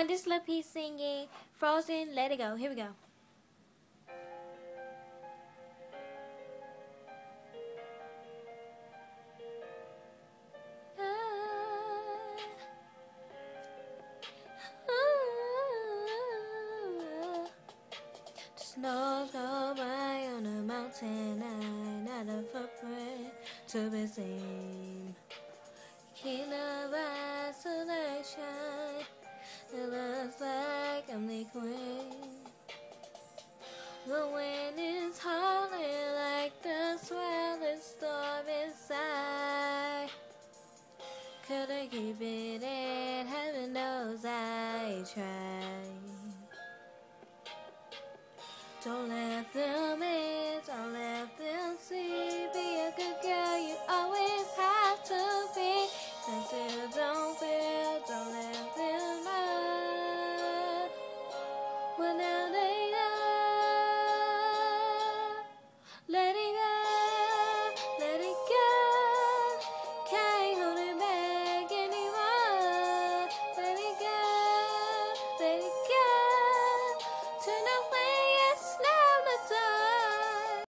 pt1, this is LILp singing Frozen, Let It Go. Here we go. The snows go by on a mountain, not a footprint to be seen. Kingdom of isolation, it looks like I'm the queen. The wind is howling like the swelling storm inside. Couldn't keep it in, heaven knows I tried. Don't let them in, don't let them see. Be a good girl, you always have to be. Cause you don't feel, don't let them know. Well, now they know. Let it go, let it go. Can't hold it back anymore. Let it go, let it go.